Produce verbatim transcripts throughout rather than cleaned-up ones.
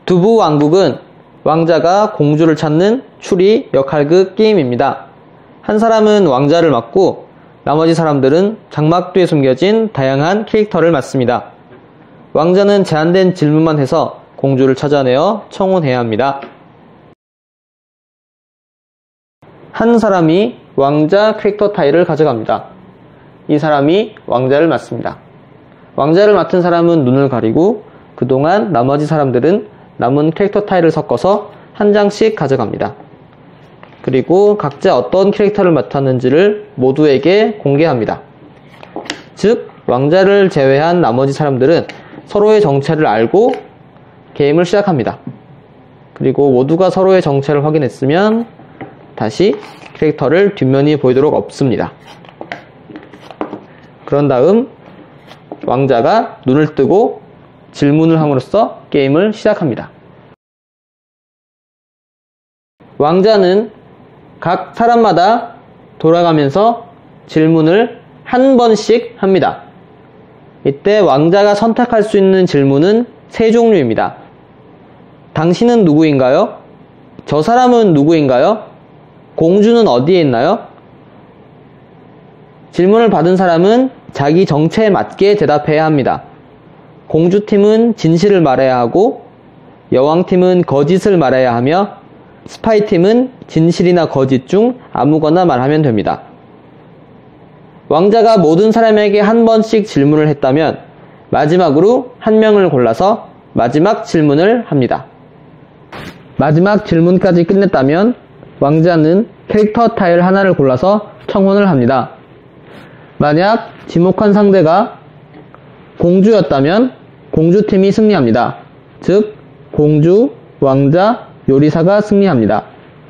두부 왕국은 왕자가 공주를 찾는 추리 역할극 게임입니다. 한 사람은 왕자를 맡고 나머지 사람들은 장막 뒤에 숨겨진 다양한 캐릭터를 맡습니다. 왕자는 제한된 질문만 해서 공주를 찾아내어 청혼해야 합니다. 한 사람이 왕자 캐릭터 타일을 가져갑니다. 이 사람이 왕자를 맡습니다. 왕자를 맡은 사람은 눈을 가리고 그동안 나머지 사람들은 남은 캐릭터 타일을 섞어서 한 장씩 가져갑니다. 그리고 각자 어떤 캐릭터를 맡았는지를 모두에게 공개합니다. 즉, 왕자를 제외한 나머지 사람들은 서로의 정체를 알고 게임을 시작합니다. 그리고 모두가 서로의 정체를 확인했으면 다시 캐릭터를 뒷면이 보이도록 엎습니다. 그런 다음 왕자가 눈을 뜨고 질문을 함으로써 게임을 시작합니다. 왕자는 각 사람마다 돌아가면서 질문을 한 번씩 합니다. 이때 왕자가 선택할 수 있는 질문은 세 종류입니다. 당신은 누구인가요? 저 사람은 누구인가요? 공주는 어디에 있나요? 질문을 받은 사람은 자기 정체에 맞게 대답해야 합니다. 공주팀은 진실을 말해야 하고 여왕팀은 거짓을 말해야 하며 스파이팀은 진실이나 거짓 중 아무거나 말하면 됩니다. 왕자가 모든 사람에게 한 번씩 질문을 했다면 마지막으로 한 명을 골라서 마지막 질문을 합니다. 마지막 질문까지 끝냈다면 왕자는 캐릭터 타일 하나를 골라서 청혼을 합니다. 만약 지목한 상대가 공주였다면 공주팀이 승리합니다. 즉, 공주, 왕자, 요리사가 승리합니다.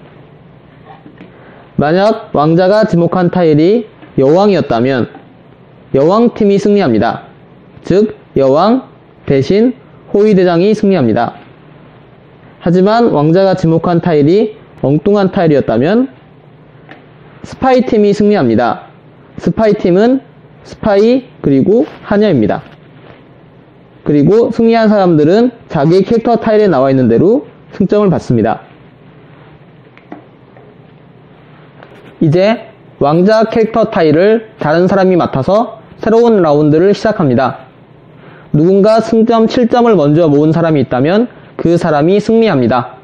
만약 왕자가 지목한 타일이 여왕이었다면 여왕팀이 승리합니다. 즉, 여왕 대신 호위대장이 승리합니다. 하지만 왕자가 지목한 타일이 엉뚱한 타일이었다면 스파이팀이 승리합니다. 스파이팀은 스파이 그리고 하녀입니다. 그리고 승리한 사람들은 자기 캐릭터 타일에 나와 있는 대로 승점을 받습니다. 이제 왕자 캐릭터 타일을 다른 사람이 맡아서 새로운 라운드를 시작합니다. 누군가 승점 칠 점을 먼저 모은 사람이 있다면 그 사람이 승리합니다.